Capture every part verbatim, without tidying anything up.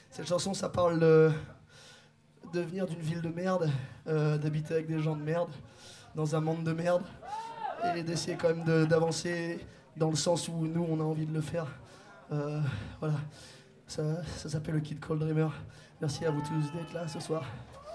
Cette chanson, ça parle de, de venir d'une ville de merde, euh, d'habiter avec des gens de merde, dans un monde de merde, et d'essayer quand même de, d'avancer dans le sens où nous, on a envie de le faire. Euh, voilà, ça, ça s'appelle le Kid Cold Dreamer. Merci à vous tous d'être là ce soir.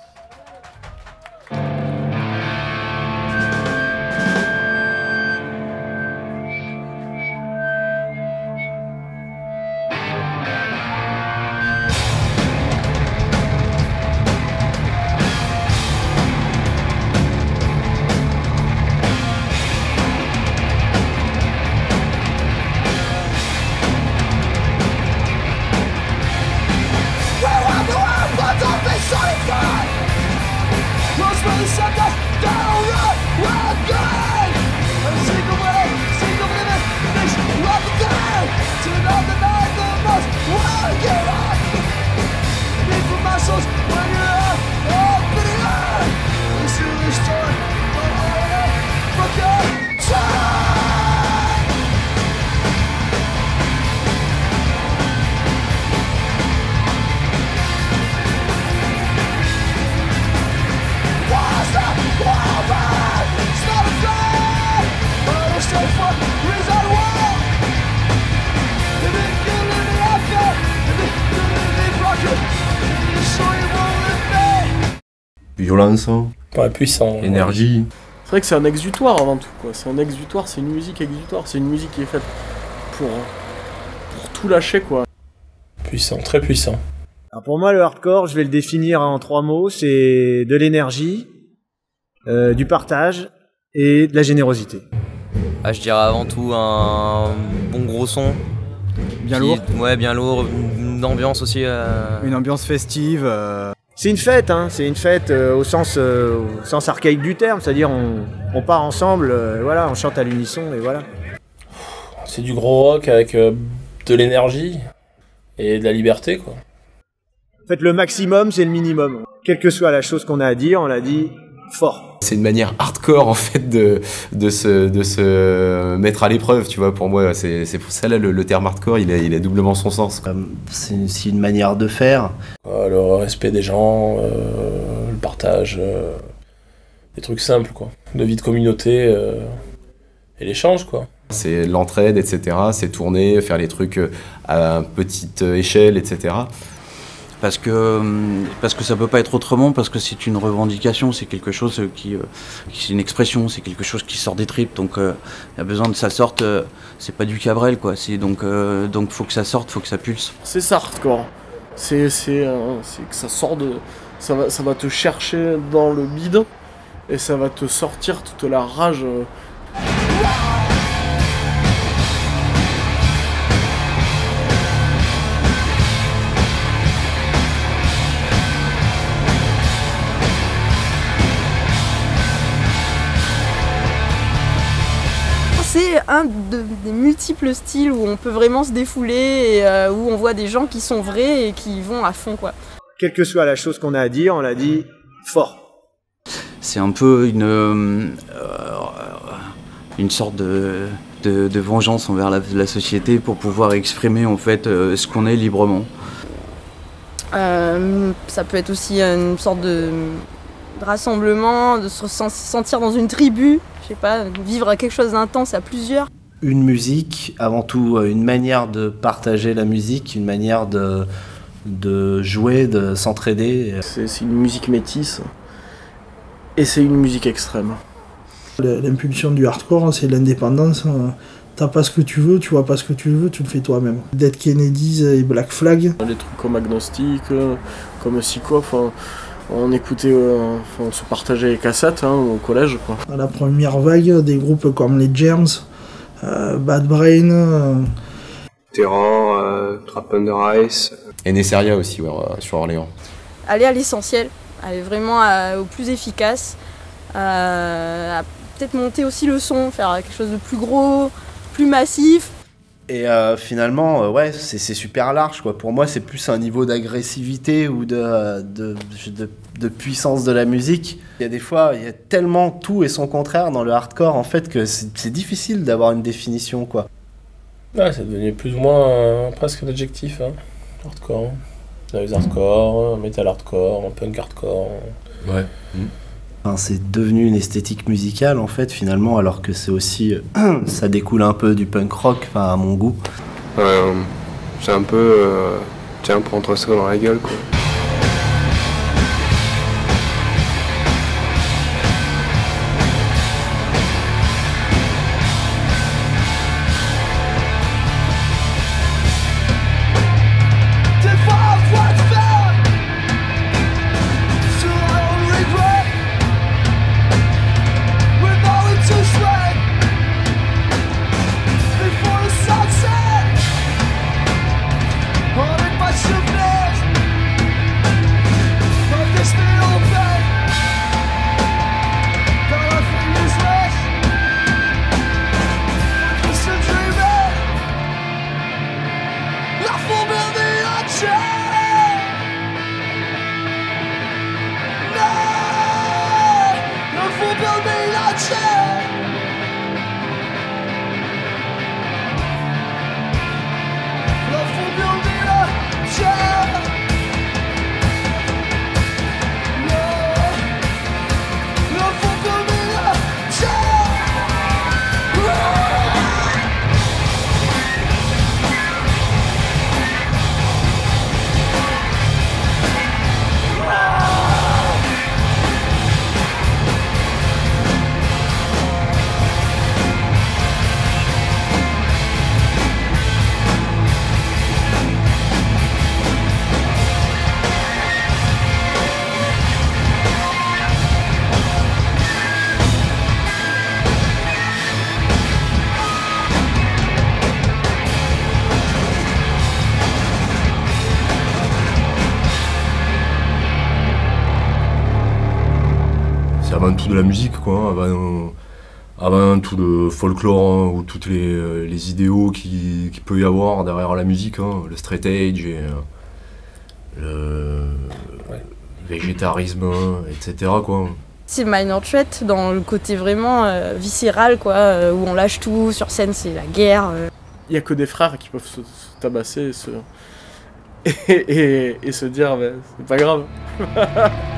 Violence, ouais, puissant, énergie. Ouais. C'est vrai que c'est un exutoire avant tout, quoi. C'est un exutoire, c'est une musique exutoire, c'est une musique qui est faite pour, pour tout lâcher, quoi. Puissant, très puissant. Alors pour moi, le hardcore, je vais le définir en trois mots, c'est de l'énergie, euh, du partage et de la générosité. Ah, je dirais avant tout un bon gros son. Bien qui, lourd. Ouais, bien lourd, une ambiance aussi. Euh... Une ambiance festive. Euh... C'est une fête, hein, c'est une fête euh, au, sens, euh, au sens archaïque du terme, c'est-à-dire on, on part ensemble, euh, voilà, on chante à l'unisson et voilà. C'est du gros rock avec euh, de l'énergie et de la liberté, quoi. En fait, le maximum, c'est le minimum. Quelle que soit la chose qu'on a à dire, on l'a dit fort. C'est une manière hardcore en fait de, de, se, de se mettre à l'épreuve, tu vois. Pour moi, c'est, c'est pour ça là le, le terme hardcore, il a, il a doublement son sens. C'est aussi une manière de faire. Euh, le respect des gens, euh, le partage, euh, des trucs simples, quoi. De vie de communauté euh, et l'échange, quoi. C'est l'entraide, et cetera. C'est tourner, faire les trucs à petite échelle, et cetera. Parce que, parce que ça peut pas être autrement, parce que c'est une revendication, c'est quelque chose qui, euh, qui c'est une expression, c'est quelque chose qui sort des tripes, donc euh, il y a besoin que ça sorte, euh, c'est pas du Cabrel, quoi, c'est donc, euh, donc faut que ça sorte, faut que ça pulse. C'est ça, hardcore, c'est, c'est, euh, c'est que ça sort de, ça va, ça va te chercher dans le bide, et ça va te sortir toute la rage. Euh, C'est un de, des multiples styles où on peut vraiment se défouler et euh, où on voit des gens qui sont vrais et qui vont à fond, quoi. Quelle que soit la chose qu'on a à dire, on l'a dit fort. C'est un peu une, euh, une sorte de, de, de vengeance envers la, la société pour pouvoir exprimer en fait euh, ce qu'on est librement. Euh, ça peut être aussi une sorte de, de rassemblement, de se sentir dans une tribu. Je sais pas, vivre quelque chose d'intense à plusieurs. Une musique, avant tout, une manière de partager la musique, une manière de, de jouer, de s'entraider. C'est, c'est une musique métisse et c'est une musique extrême. L'impulsion du hardcore, c'est l'indépendance. T'as pas ce que tu veux, tu vois pas ce que tu veux, tu le fais toi-même. Dead Kennedys et Black Flag. Des trucs comme Agnostic, comme Psycho, enfin, on écoutait, euh, on se partageait les cassettes hein, au collège, quoi. À la première vague, des groupes comme les Germs, euh, Bad Brain, euh... Terran, euh, Trap Under Ice. Et Nesseria aussi, ouais, sur Orléans. Aller à l'essentiel, aller vraiment à, au plus efficace, euh, à peut-être monter aussi le son, faire quelque chose de plus gros, plus massif. Et euh, finalement, euh, ouais, c'est, c'est super large, quoi. Pour moi, c'est plus un niveau d'agressivité ou de, de, de, de puissance de la musique. Il y a des fois, il y a tellement tout et son contraire dans le hardcore, en fait, que c'est, c'est difficile d'avoir une définition, quoi. Ouais, c'est devenu plus ou moins euh, presque un adjectif, hein, hardcore. noise hardcore, metal hardcore, punk hardcore. Ouais. Mmh. Enfin, c'est devenu une esthétique musicale en fait finalement, alors que c'est aussi ça découle un peu du punk rock, enfin à mon goût. Ouais, euh, c'est un peu euh, tiens, prendre ça dans la gueule quoi. Avant tout de la musique, quoi, avant, avant tout le folklore, hein, ou toutes les, les idéaux qu'il qui peut y avoir derrière la musique, hein, le straight edge, et, le ouais. végétarisme, et cetera quoi. C'est Minor Threat dans le côté vraiment euh, viscéral, quoi, euh, où on lâche tout, sur scène c'est la guerre. Il euh. n'y a que des frères qui peuvent se, se tabasser et se, et, et, et se dire bah, c'est pas grave.